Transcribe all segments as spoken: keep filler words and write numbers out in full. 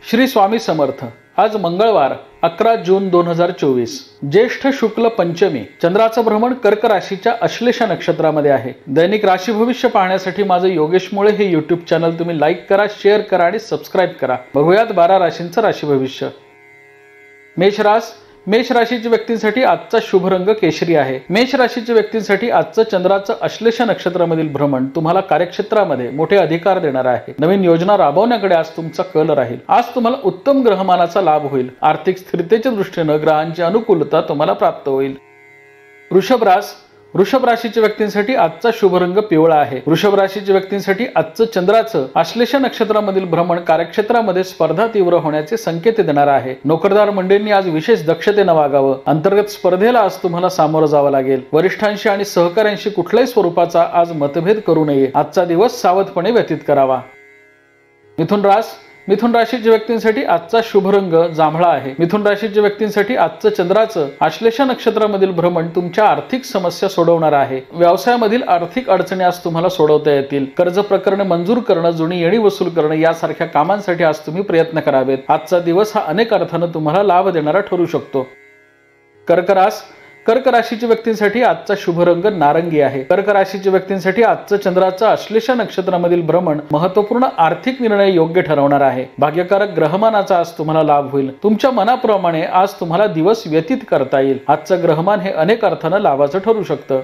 श्री स्वामी समर्थ। आज मंगळवार अकरा जून दोन हजार चोवीस, ज्येष्ठ शुक्ल पंचमी। चंद्राचं भ्रमण कर्क राशीच्या अश्लेषा नक्षत्रामध्ये आहे। दैनिक राशी भविष्य पाहण्यासाठी माझं योगेश मुळे हे यूट्यूब चॅनल तुम्ही लाईक करा, शेअर करा आणि सबस्क्राइब करा। बघूयात बारा राशींचं राशी भविष्य। मेष रास मेष राशीच्या व्यक्तींसाठी आजचा शुभ रंग केशरी आहे। मेष राशीच्या व्यक्तींसाठी आजचं चंद्राचं अश्लेषा नक्षत्रामधील भ्रमण तुम्हाला कार्यक्षेत्रामध्ये मोठे अधिकार देणार आहे। नवीन योजना राबवण्याकडे आज तुमचा कल राहील। आज तुम्हाला उत्तम ग्रहमानाचा लाभ होईल। आर्थिक स्थिरतेच्या दृष्टीने ग्रहांची अनुकूलता तुम्हाला प्राप्त होईल। वृषभ रास वृषभ राशीच्या व्यक्तींसाठी आजचा शुभ रंग पिवळा आहे। वृषभ राशीच्या व्यक्तींसाठी आजचं चंद्राचं अश्लेषा नक्षत्रामधील भ्रमण कार्यक्षेत्रामध्ये स्पर्धा तीव्र होण्याचे संकेत देणार आहे। नोकरदार मंडळींनी आज विशेष दक्षतेने वागावं। अंतर्गत स्पर्धेला आज तुम्हाला सामोरं जावं लागेल। वरिष्ठांशी आणि सहकाऱ्यांशी कुठल्याही स्वरूपाचा आज मतभेद करू नये। आजचा दिवस सावधपणे व्यतीत करावा। मिथुन रास मिथुन राशीच्या व्यक्तींसाठी आजचा शुभ रंग जांभळा आहे। मिथुन राशीच्या व्यक्तींसाठी आजचं चंद्राचं आश्लेषा नक्षत्रामधील भ्रमण तुमच्या आर्थिक समस्या सोडवणार आहे। व्यवसायामधील आर्थिक अडचणी आज तुम्हाला सोडवता येतील। कर्ज प्रकरणे मंजूर करणं, जुनी येणी वसूल करणं यासारख्या कामांसाठी आज तुम्ही प्रयत्न करावेत। आजचा दिवस हा अनेक अर्थाने तुम्हाला लाभ देणारा ठरू शकतो। कर्क रास कर्क राशीच्या व्यक्तींसाठी आजचा शुभ रंग नारंगी आहे। कर्क राशीच्या व्यक्तींसाठी आजचं चंद्राचं अश्लेषा नक्षत्रामधील भ्रमण महत्त्वपूर्ण आर्थिक निर्णय योग्य ठरवणार आहे। भाग्यकारक ग्रहमानाचा आज तुम्हाला लाभ होईल। तुमच्या मनाप्रमाणे आज तुम्हाला दिवस व्यतीत करता येईल। आजचं ग्रहमान हे अनेक अर्थाने लाभाचं ठरू शकतं।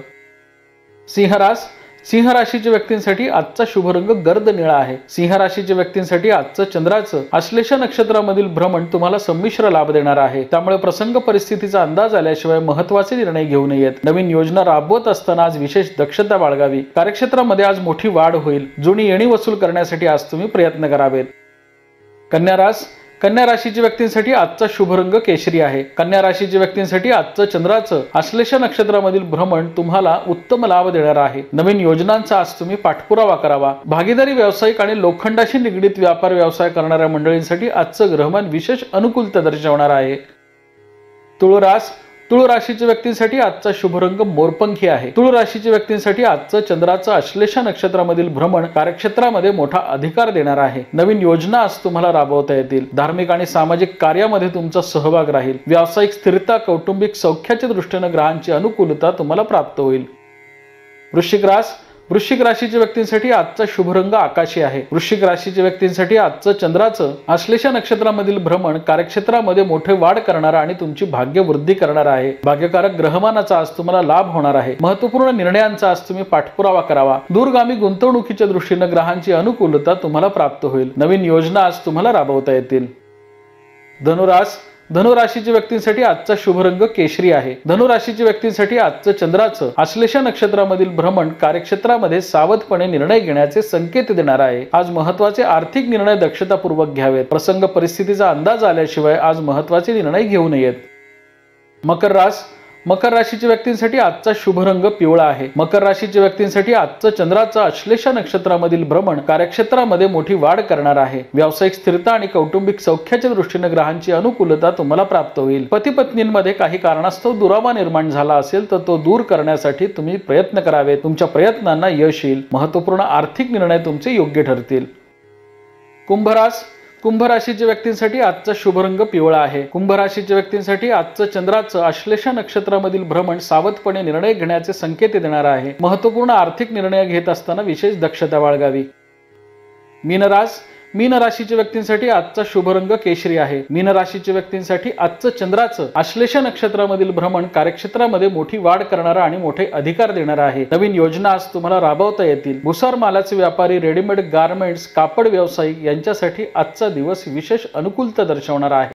सिंह रास सिंह राशीच्या व्यक्तींसाठी आजचा शुभ रंग गर्द निळा आहे। सिंह राशीच्या व्यक्तींसाठी आजचं चंद्राचं अश्लेषा नक्षत्रामधील भ्रमण तुम्हाला संमिश्र लाभ देणार आहे। त्यामुळे प्रसंग परिस्थितीचा अंदाज आल्याशिवाय महत्त्वाचे निर्णय घेऊ नयेत। नवीन योजना राबवत असताना आज विशेष दक्षता बाळगावी। कार्यक्षेत्रामध्ये आज मोठी वाढ होईल। जुनी येणी वसूल करण्यासाठी आज तुम्ही प्रयत्न करावेत। कन्या रास कन्या राशीच्या व्यक्तींसाठी आजचा शुभ रंग केशरी आहे। कन्या राशीच्या व्यक्तींसाठी आजचं चंद्राचं अश्लेषा नक्षत्रामधील भ्रमण तुम्हाला उत्तम लाभ देणार आहे। नवीन योजनांचा आज तुम्ही पाठपुरावा करावा। भागीदारी व्यावसायिक आणि लोखंडाशी निगडीत व्यापार व्यवसाय करणाऱ्या मंडळींसाठी आजचं ग्रहमान विशेष अनुकूलता दर्शवणार आहे। तुळ रास तुळ राशीच्या व्यक्तींसाठी आजचा शुभ रंग मोरपंखी आहे। तुळ राशीच्या व्यक्तींसाठी आजचं चंद्राचं अश्लेषा नक्षत्रामधील भ्रमण कार्यक्षेत्रामध्ये मोठा अधिकार देणार आहे। नवीन योजना आज तुम्हाला राबवता येतील। धार्मिक आणि सामाजिक कार्यामध्ये तुमचा सहभाग राहील। व्यावसायिक स्थिरता, कौटुंबिक सौख्याच्या दृष्टीने ग्रहांची अनुकूलता तुम्हाला प्राप्त होईल। वृश्चिक रास वृश्चिक राशीच्या व्यक्तींसाठी आजचा शुभ रंग आकाशी आहे। वृश्चिक राशीच्या व्यक्तींसाठी आजचं चंद्राचं आश्लेषा नक्षत्रामधील भ्रमण कार्यक्षेत्रामध्ये मोठे वाढ करणार आणि तुमची भाग्य वृद्धी करणार आहे। भाग्यकारक ग्रहमानाचा आज तुम्हाला लाभ होणार आहे। महत्त्वपूर्ण निर्णयांचा आज तुम्ही पाठपुरावा करावा। दूरगामी गुंतवणुकीच्या दृष्टीने ग्रहांची अनुकूलता तुम्हाला प्राप्त होईल। नवीन योजना आज तुम्हाला राबवता येतील। धनुरास धनुराशीच्या व्यक्तींसाठी आजचा शुभ रंग केशरी आहे। धनुराशीच्या व्यक्तींसाठी आजचं चंद्राचं आश्लेषा नक्षत्रामधील भ्रमण कार्यक्षेत्रामध्ये सावधपणे निर्णय घेण्याचे संकेत देणार आहे। आज महत्त्वाचे आर्थिक निर्णय दक्षतापूर्वक घ्यावेत। प्रसंग परिस्थितीचा अंदाज आल्याशिवाय आज महत्त्वाचे निर्णय घेऊ नयेत। मकर रास मकर राशीच्या व्यक्तींसाठी आजचा शुभ रंग पिवळा आहे। मकर राशीच्या व्यक्तींसाठी आजचं चंद्राचं अश्लेषा नक्षत्रामधील भ्रमण कार्यक्षेत्रामध्ये मोठी वाढ करणार आहे। व्यावसायिक स्थिरता आणि कौटुंबिक सौख्याच्या दृष्टीने ग्रहांची अनुकूलता तुम्हाला प्राप्त होईल। पती पत्नींमध्ये काही कारणास्तव दुरावा निर्माण झाला असेल तर तो दूर करण्यासाठी तुम्ही प्रयत्न करावे। तुमच्या प्रयत्नांना यश येईल। महत्त्वपूर्ण आर्थिक निर्णय तुमचे योग्य ठरतील। कुंभ रास कुंभ राशीच्या व्यक्तींसाठी आजचा शुभ रंग पिवळा आहे। कुंभ राशीच्या व्यक्तींसाठी आजचं चंद्राचं आश्लेषा नक्षत्रामधील भ्रमण सावधपणे निर्णय घेण्याचे संकेत देणार आहे। महत्त्वपूर्ण आर्थिक निर्णय घेत असताना विशेष दक्षता बाळगावी। मीन रास मीन राशीच्या व्यक्तींसाठी आजचा शुभ रंग केशरी आहे। मीन राशीच्या व्यक्तींसाठी आजचं चंद्राचं आश्लेषा नक्षत्रामधील भ्रमण कार्यक्षेत्रामध्ये मोठी वाढ करणारा आणि मोठे अधिकार देणार आहे। नवीन योजना आज तुम्हाला राबवता येतील। भुसार मालाचे व्यापारी, रेडीमेड गारमेंट्स, कापड व्यावसायिक यांच्यासाठी आजचा दिवस विशेष अनुकूलता दर्शवणार आहे।